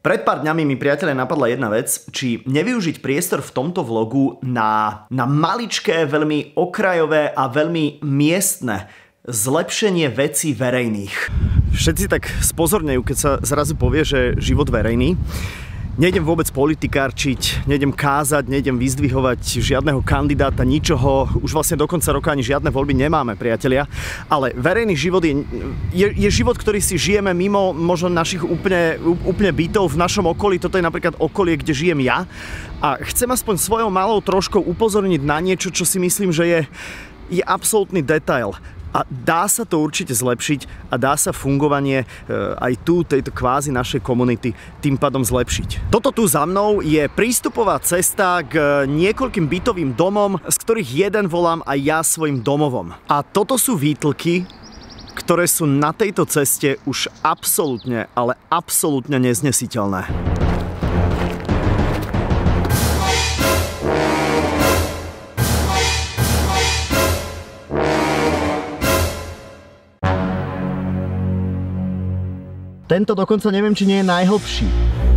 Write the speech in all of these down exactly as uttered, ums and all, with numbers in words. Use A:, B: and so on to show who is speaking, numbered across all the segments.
A: Pred pár dňami mi, priatelia, napadla jedna vec, či nevyužiť priestor v tomto vlogu na, na maličké, veľmi okrajové a veľmi miestne zlepšenie vecí verejných. Všetci tak spozornejú, keď sa zrazu povie, že život verejný. Nejdem vôbec politikárčiť, nejdem kázať, nejdem vyzdvihovať žiadneho kandidáta, ničoho. Už vlastne do konca roka ani žiadne voľby nemáme, priatelia. Ale verejný život je, je, je život, ktorý si žijeme mimo možno našich úplne, úplne bytov v našom okolí. Toto je napríklad okolie, kde žijem ja. A chcem aspoň svojou malou troškou upozorniť na niečo, čo si myslím, že je, je absolútny detail. A dá sa to určite zlepšiť a dá sa fungovanie aj tu, tejto kvázi našej komunity tým pádom zlepšiť. Toto tu za mnou je prístupová cesta k niekoľkým bytovým domom, z ktorých jeden volám aj ja svojim domovom. A toto sú výtlky, ktoré sú na tejto ceste už absolútne, ale absolútne neznesiteľné. Tento dokonca neviem, či nie je najhlbší.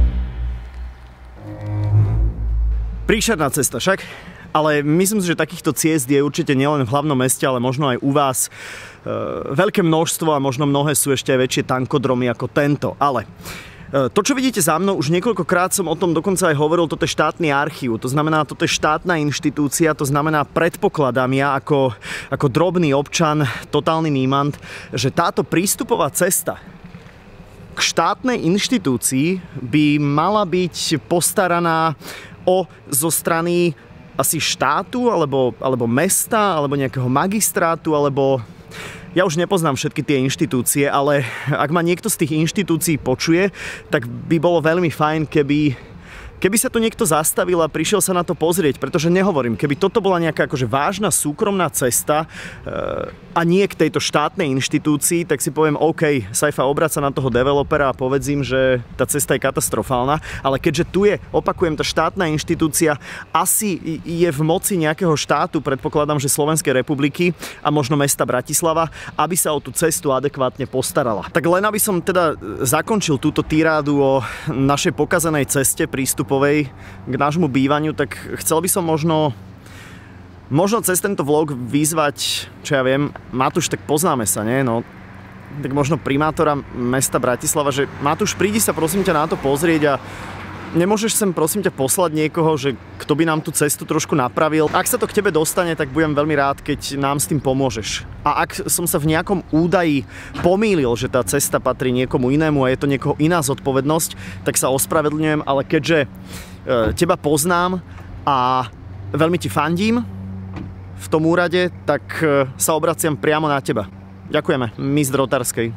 A: Príšerná cesta však, ale myslím si, že takýchto ciest je určite nielen v hlavnom meste, ale možno aj u vás e, veľké množstvo a možno mnohé sú ešte aj väčšie tankodromy ako tento. Ale e, to, čo vidíte za mnou, už niekoľkokrát som o tom dokonca aj hovoril, toto je štátny archív, to znamená, toto je štátna inštitúcia, to znamená, predpokladám ja ako, ako drobný občan, totálny nímant, že táto prístupová cesta k štátnej inštitúcii by mala byť postaraná o zo strany asi štátu, alebo, alebo mesta, alebo nejakého magistrátu, alebo ja už nepoznám všetky tie inštitúcie, ale ak ma niekto z tých inštitúcií počuje, tak by bolo veľmi fajn, keby Keby sa tu niekto zastavil a prišiel sa na to pozrieť, pretože nehovorím, keby toto bola nejaká akože vážna súkromná cesta e, a nie k tejto štátnej inštitúcii, tak si poviem, OK, Saifa, obráť sa na toho developera a povedz im, že tá cesta je katastrofálna, ale keďže tu je, opakujem, tá štátna inštitúcia asi je v moci nejakého štátu, predpokladám, že Slovenskej republiky a možno mesta Bratislava, aby sa o tú cestu adekvátne postarala. Tak len aby som teda zakončil túto tirádu o našej pokazanej ceste prístup k nášmu bývaniu, tak chcel by som možno možno cez tento vlog vyzvať, čo ja viem, Matúš, tak poznáme sa, nie? No, tak možno primátora mesta Bratislava, že Matúš, prídi sa prosím ťa na to pozrieť a nemôžeš sem prosím ťa poslať niekoho, že kto by nám tú cestu trošku napravil. Ak sa to k tebe dostane, tak budem veľmi rád, keď nám s tým pomôžeš. A ak som sa v nejakom údaji pomýlil, že tá cesta patrí niekomu inému a je to niekoho iná zodpovednosť, tak sa ospravedlňujem, ale keďže e, teba poznám a veľmi ti fandím v tom úrade, tak e, sa obraciam priamo na teba. Ďakujeme, Miss Drotárskej.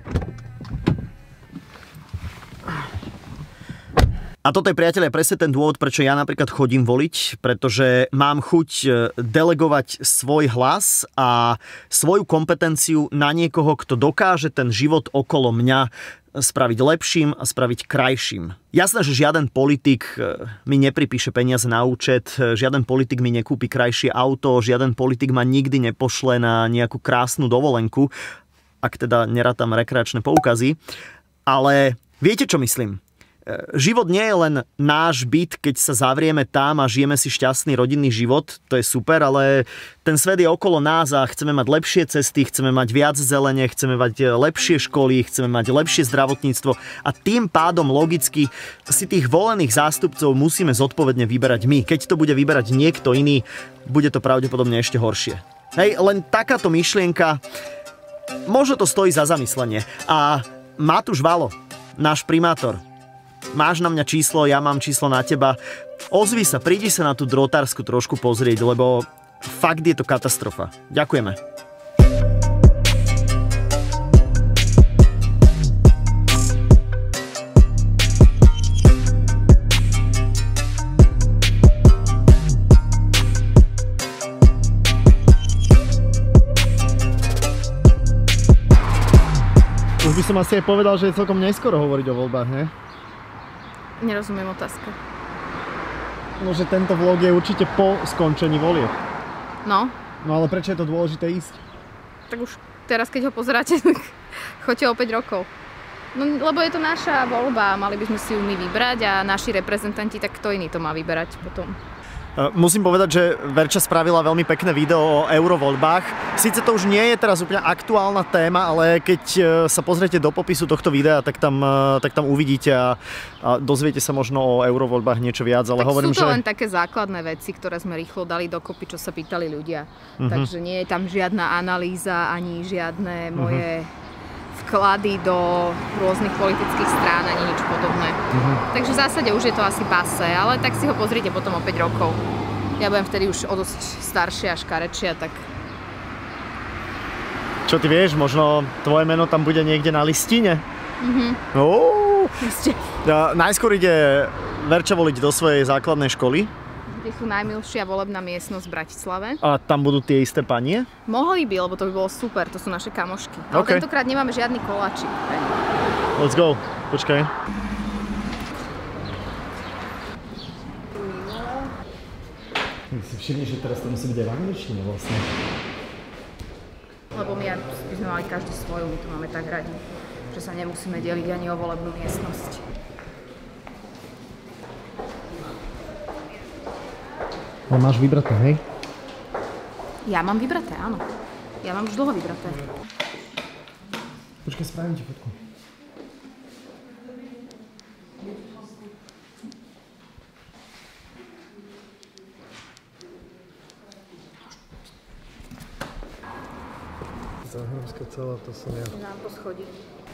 A: A toto je, priatelia, presne ten dôvod, prečo ja napríklad chodím voliť, pretože mám chuť delegovať svoj hlas a svoju kompetenciu na niekoho, kto dokáže ten život okolo mňa spraviť lepším a spraviť krajším. Jasné, že žiaden politik mi nepripíše peniaze na účet, žiaden politik mi nekúpi krajšie auto, žiaden politik ma nikdy nepošle na nejakú krásnu dovolenku, ak teda nerátam rekreačné poukazy, ale viete, čo myslím? Život nie je len náš byt, keď sa zavrieme tam a žijeme si šťastný rodinný život, to je super, ale ten svet je okolo nás a chceme mať lepšie cesty, chceme mať viac zelene, chceme mať lepšie školy, chceme mať lepšie zdravotníctvo a tým pádom logicky si tých volených zástupcov musíme zodpovedne vyberať my. Keď to bude vyberať niekto iný, bude to pravdepodobne ešte horšie. Hej, len takáto myšlienka, možno to stojí za zamyslenie. A Matúš Valo, náš primátor, máš na mňa číslo, ja mám číslo na teba. Ozvi sa, prídi sa na tú Drotársku trošku pozrieť, lebo fakt je to katastrofa. Ďakujeme. Už by som asi aj povedal, že je celkom neskoro hovoriť o voľbách, ne?
B: Nerozumiem otázku.
A: No, že tento vlog je určite po skončení volieb.
B: No.
A: No ale prečo je to dôležité ísť?
B: Tak už teraz, keď ho pozeráte, tak choďte o päť rokov. No, lebo je to naša voľba, mali by sme si ju my vybrať a naši reprezentanti, tak kto iný to má vyberať potom.
A: Musím povedať, že Verča spravila veľmi pekné video o eurovoľbách. Sice to už nie je teraz úplne aktuálna téma, ale keď sa pozriete do popisu tohto videa, tak tam, tak tam uvidíte a, a dozviete sa možno o eurovoľbách niečo viac. Ale
B: tak
A: hovorím,
B: sú to
A: že...
B: len také základné veci, ktoré sme rýchlo dali dokopy, čo sa pýtali ľudia.
A: Uh-huh.
B: Takže nie je tam žiadna analýza, ani žiadne moje... Uh-huh. vklady do rôznych politických strán ani nič podobné. Uh-huh. Takže v zásade už je to asi pase, ale tak si ho pozrite potom o päť rokov. Ja budem vtedy už o dosť staršia a škarečia, tak...
A: Čo ty vieš, možno tvoje meno tam bude niekde na listine? Mhm. Uh-huh. Ja, najskôr ide Verča voliť do svojej základnej školy.
B: Kde sú najmilšia volebná miestnosť v Bratislave.
A: A tam budú tie isté panie?
B: Mohli by, lebo to by bolo super, to sú naše kamošky. Ale okay. Tentokrát nemáme žiadny koláčik.
A: Let's go, počkaj. Si všimni, že teraz to musí byť aj v angličtine vlastne.
B: Lebo my by sme mali každý svoju, my to máme tak radi, že sa nemusíme deliť ani o volebnú miestnosť.
A: No máš vybraté, hej?
B: Ja mám vybraté, áno. Ja mám už dlho vybraté.
A: Počkaj, spravím ti fotku. Záhrovská celá, to som ja.
B: Nám po schodí.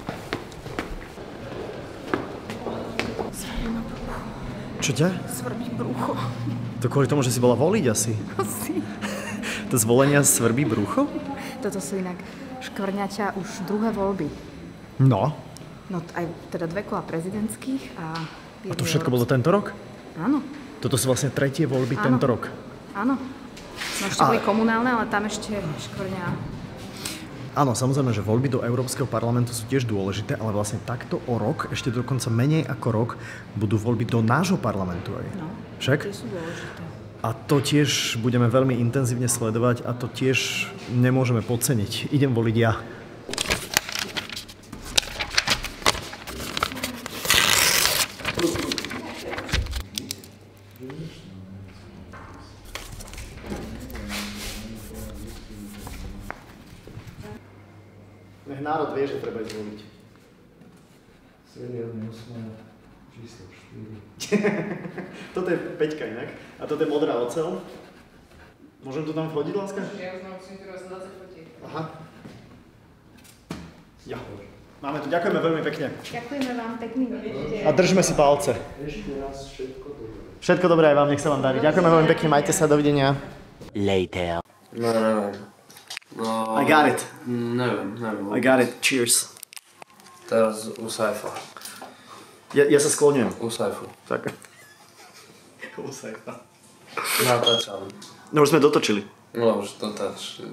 A: Čo ťa?
B: Svrbí brucho.
A: To kvôli tomu, že si bola voliť asi?
B: Asi.
A: To zvolenia svrbí brucho?
B: Toto sú inak škvrňaťa už druhé voľby.
A: No.
B: No aj teda dve kola prezidentských a...
A: A to všetko bolo tento rok?
B: Áno.
A: Toto sú vlastne tretie voľby
B: Áno.
A: tento rok?
B: Áno. No ešte a... boli komunálne, ale tam ešte škvrňa...
A: Áno, samozrejme, že voľby do Európskeho parlamentu sú tiež dôležité, ale vlastne takto o rok, ešte dokonca menej ako rok, budú voľby do nášho parlamentu aj.
B: No,
A: však?
B: Tie sú dôležité.
A: A to tiež budeme veľmi intenzívne sledovať a to tiež nemôžeme podceniť. Idem voliť ja. Nech národ vie, že treba ísť voliť.
C: Seriálne osma, číslo štyri.
A: Toto je Peťka inak. A toto je modrá oceľ. Môžem to tam vhodiť, láska?
B: Ja už mám musím teraz dvadsať fotiek.
A: Aha. Ja. Máme tu. Ďakujeme veľmi pekne.
B: Ďakujeme vám, pekný deň.
A: A držme si palce.
C: Ešte raz všetko dobré.
A: Všetko dobré aj vám, nech sa vám darí. Ďakujeme veľmi pekne, majte sa, dovidenia.
D: Later.
C: No, neviem. No,
A: I got it.
C: Neviem, neviem.
A: I got it. Cheers.
C: Teraz u Saifa.
A: Ja, ja sa skloňujem.
C: U Saifu.
A: Tak. U Saifa.
C: Natáčam.
A: No už sme dotočili.
C: No už dotáč.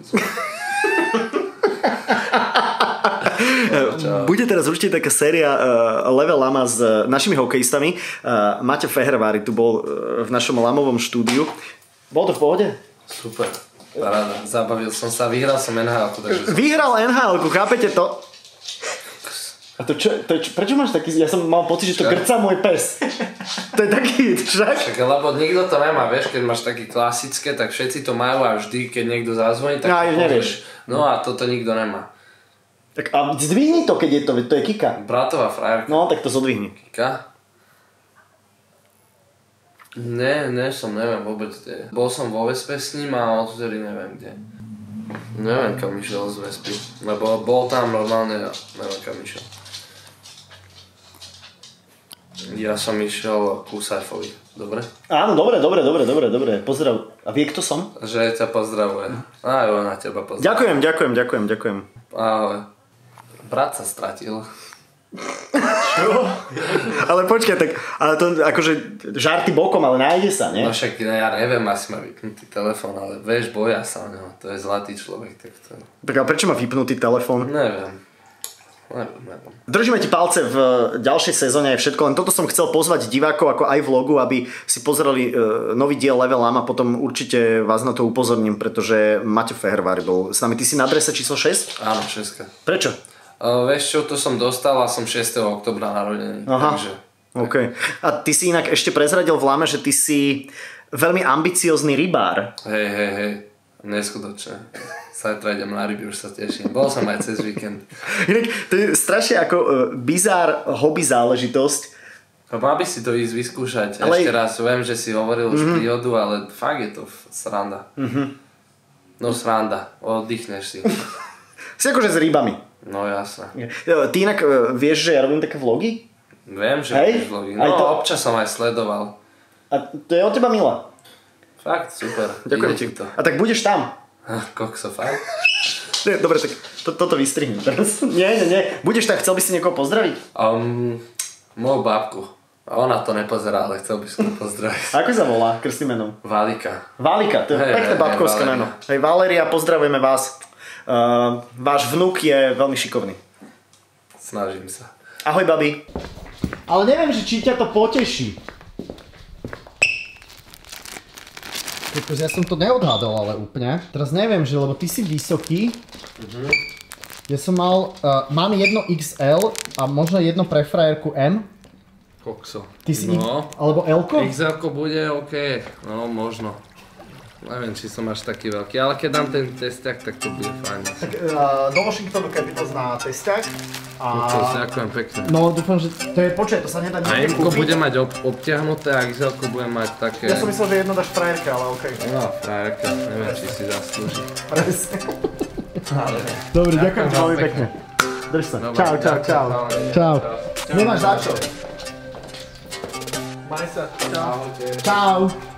A: Bude teraz určite taká séria uh, Level Lama s uh, našimi hokejistami. Uh, Maťo Fehervári tu bol uh, v našom Lamovom štúdiu. Bolo to v pohode?
C: Super. Paráda. Zabavil som sa, vyhral som en há elku. Takže...
A: Vyhral en há elku, chápete to? A to čo, to čo, prečo máš taký, ja som mal pocit, že to grca môj pes. To je taký, však?
C: Však, lebo nikto to nemá, vieš, keď máš také klasické, tak všetci to majú a vždy, keď niekto zazvoní, tak
A: no,
C: to
A: nevieš.
C: No a toto nikto nemá.
A: Tak a zdvihni to, keď je to, to je Kika.
C: Bratová frajerka.
A: No, tak to zodvihni.
C: Kika? Ne, ne som, neviem vôbec kde. Bol som vo Vespe s ním a odtedy neviem kde. Neviem kam išiel z Vespy, lebo bol tam normálne a neviem kam išiel. Ja som išiel ku Saifovi, dobre?
A: Áno, dobre, dobre, dobre, dobre, dobre. Pozdrav. A vie, kto som?
C: Že ťa pozdravuje. Aj ona teba pozdravuje.
A: Ďakujem, ďakujem, ďakujem, ďakujem.
C: Ahoj. Brat sa stratil.
A: Čo? Ale počkaj, tak, ale to akože žarty bokom, ale nájde sa, nie?
C: No však ja neviem, asi má vypnutý telefón, ale vieš, boja sa o neho, to je zlatý človek, tak to...
A: Tak ale prečo má vypnutý telefón?
C: Neviem. Neviem, neviem.
A: Držíme ti palce v ďalšej sezóne aj všetko, len toto som chcel pozvať divákov ako aj vlogu, aby si pozreli uh, nový diel Level Lama, potom určite vás na to upozorním, pretože Maťo Fehervári bol s nami. Ty si na adrese číslo šesť?
C: Áno, šestka.
A: Prečo?
C: Uh, vieš čo, to som dostal a som šiesteho októbra narodený.
A: Aha,
C: takže...
A: OK. A ty si inak ešte prezradil v Lame, že ty si veľmi ambiciózny rybár.
C: Hej, hej, hej, neskutočne. Zajtra idem na ryby, už sa teším. Bol som aj cez víkend.
A: Inak to je strašne ako uh, bizár hobby záležitosť.
C: Mal by si to ísť vyskúšať.
A: Ale...
C: Ešte raz, viem, že si hovoril už mm-hmm. príhodu, ale fakt je to sranda. Mm-hmm. No sranda, oddychneš si.
A: Si akože s rybami.
C: No jasné.
A: Ty inak uh, vieš, že ja robím také vlogy?
C: Viem, že
A: Hej?
C: robíš vlogy. No to... občas som aj sledoval.
A: A to je od teba milá.
C: Fakt, super.
A: Ďakujem ti. To. A tak budeš tam.
C: Kokso, fakt?
A: Dobre, tak to, toto vystrihnem teraz. Nie, nie, nie. Budeš tak, chcel by si niekoho pozdraviť?
C: Um, moju babku. Ona to nepozerá, ale chcel by som pozdraviť.
A: Ako sa volá krstným menom?
C: Valika.
A: Valika, to je hey, pekné hey, babkovské hey, meno. Hej, Valéria, pozdravujeme vás. Uh, váš vnuk je veľmi šikovný.
C: Snažím sa.
A: Ahoj, babi. Ale neviem, že či ťa to poteší. Ja som to neodhádol ale úplne. Teraz neviem, že lebo ty si vysoký. Uh-huh. Ja som mal, uh, mám jedno iks el a možno jedno pre frajerku M.
C: Kokso.
A: Ty si
C: no.
A: I, alebo L-ko?
C: iks el-ko bude OK, no možno. Neviem, či som až taký veľký, ale keď dám ten testiak, tak to bude fajn.
A: Tak uh, do Washingtonu Capitals na testiak. A...
C: To ďakujem pekne.
A: No dúfam, že to je, počkaj, to sa nedá nikde kúpiť.
C: A M-ko bude mať ob, obtiahnuté a iks el-ko bude mať také...
A: Ja som myslel, že jedno dáš frajerke, ale okej. Okay.
C: No, frajerka, neviem, či si zaslúži.
A: Presne. Dobre, ďakujem ti veľmi pekne. Drž sa. Dobre, čau, čau, čau. Čau. Nemáš za čo. Maj sa. Čau. Čau.